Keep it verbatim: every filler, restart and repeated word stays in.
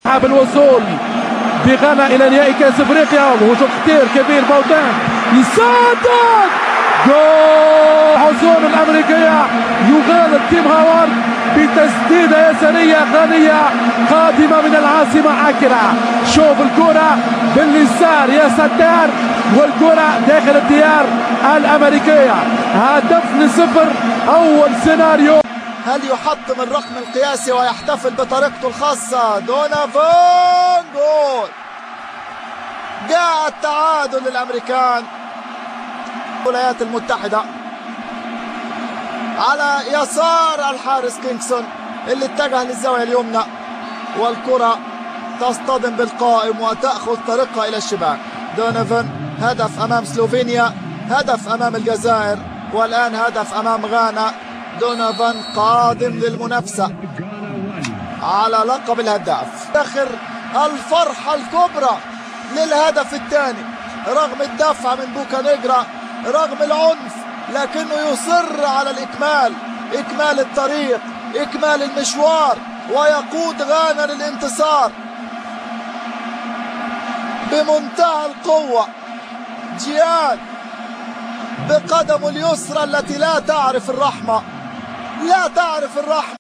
بالوصول بغانا الى نهائي كاس افريقيا. وهجوم خطير كبير بوتان يصدق جول. حصول الامريكيه يغالب تيم هاورد بتسديده يساريه غنيه قادمه من العاصمه عاكره. شوف الكره باليسار يا ستار والكره داخل الديار الامريكيه. هدف لصفر اول سيناريو. هل يحطم الرقم القياسي ويحتفل بطريقته الخاصة؟ دونافون جول. جاء التعادل للأمريكان. الولايات المتحدة على يسار الحارس كينغسون اللي اتجه للزاوية اليمنى، والكرة تصطدم بالقائم وتأخذ طريقها إلى الشباك. دونافون هدف أمام سلوفينيا، هدف أمام الجزائر، والآن هدف أمام غانا. دونافون قادم للمنافسة على لقب الهداف. آخر الفرحة الكبرى للهدف الثاني رغم الدفع من بوكانيجرا، رغم العنف، لكنه يصر على الإكمال، إكمال الطريق، إكمال المشوار، ويقود غانا للانتصار بمنتهى القوة. جيان بقدمه اليسرى التي لا تعرف الرحمة، لا تعرف الرحمة.